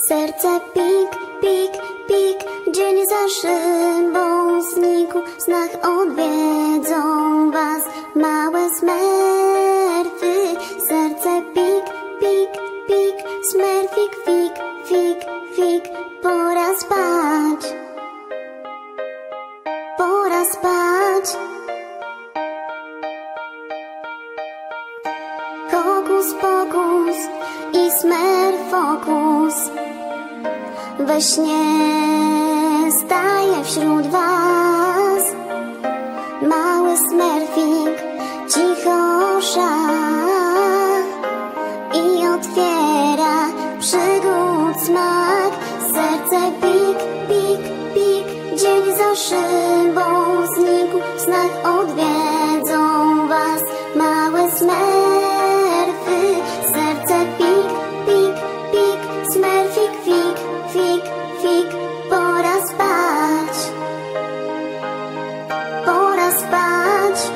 Serce pik, pik, pik, dzień za szybą znikł. W snach odwiedzą was małe smerfy. Serce pik, pik, pik, smerfik, fik, fik, fik. Pora spać, pora spać. Hokus pokus i smerfokus we śnie staje wśród was. Mały smerfik cicho sza i otwiera przygód smak. Serce pik, pik, pik, dzień za szybą znikł. W snach odwiedzą was małe smerfy. Serce pik, pik, pik, smerfik, fik, fik, fik. Pora spać, pora spać.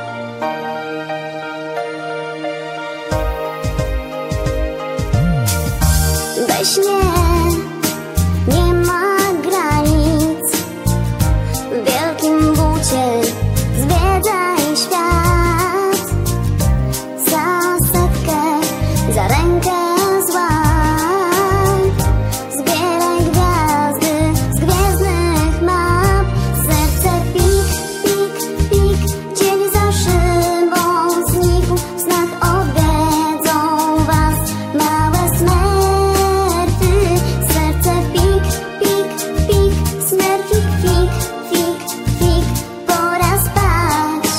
We śnie nie ma granic, w wielkim bucie zwiedzaj świat. Za setkę, za rękę złap, zbieraj gwiazdy z gwiezdnych map. Serce pik, pik, pik, dzień za szybą znikł. W snach odwiedzą was małe smerfy. Serce pik, pik, pik, smerfik, fik, fik, fik. Pora spać,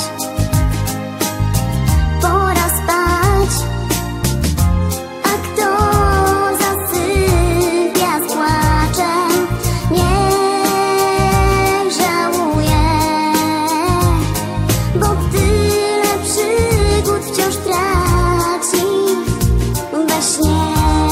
pora spać. A kto zasypia z płaczem, niech żałuje, bo tyle przygód wciąż traci we śnie.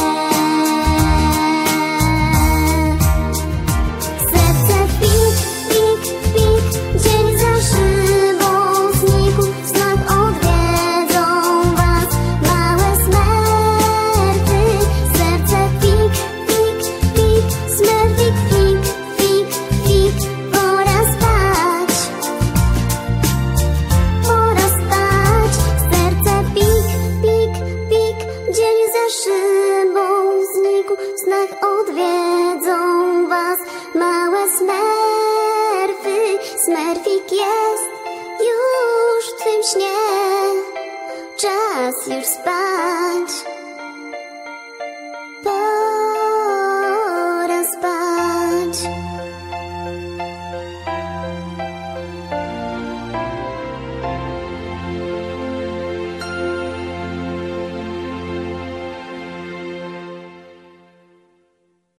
Serce pik, pik, pik, dzień za szybą znikł. W snach odwiedzą was małe smerfy. Serce pik, pik, pik, smerfik, fik, fik, fik. Pora spać, pora spać. Serce pik, pik, pik, dzień za szybą znikł. W snach odwiedzą was małe smerfy. Smerfik jest już w twym śnie, czas już spać.